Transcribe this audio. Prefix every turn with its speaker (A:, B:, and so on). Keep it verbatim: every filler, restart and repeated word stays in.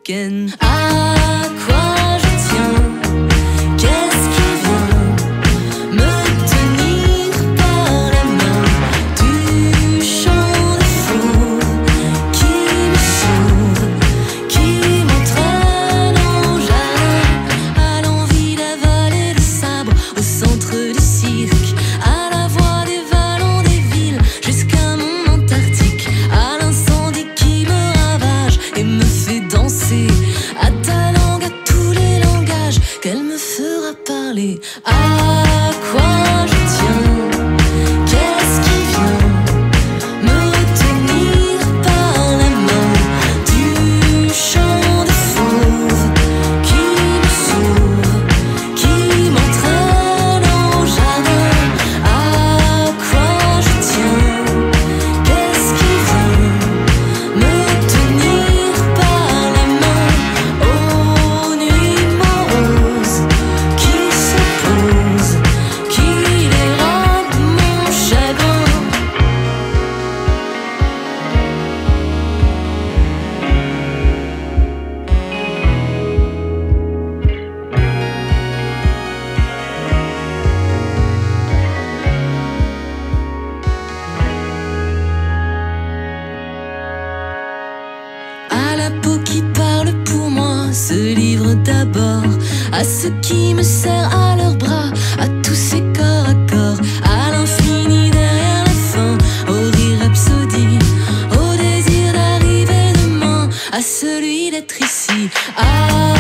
A: week-end. À quoi je tiens? Qu'est-ce qui vient me tenir par la main du champ de fou qui me sauve, qui m'entraîne au jardin, à l'envie d'avaler le sabre au centre du cirque, à la voix des vallons des villes jusqu'à mon Antarctique, à l'incendie qui me ravage et me fait danser, à ta langue, à tous les langages qu'elle me fera parler. À quoi je tiens? Qu'est-ce qui vient me tenir par la main du champ de fauve qui me sauve, qui m'entraîne au jardin? À quoi je tiens? Qu'est-ce qui vient me tenir par la main aux nuits moroses qui se posent, qui dérobent mon chagrin? À la peau qui parle pour moi, ce livre d'abord, à ceux qui me serrent à leurs bras, à tous ces corps à corps, à l'infini derrière la fin, au rire rhapsodie, au désir d'arriver demain, à celui d'être ici. À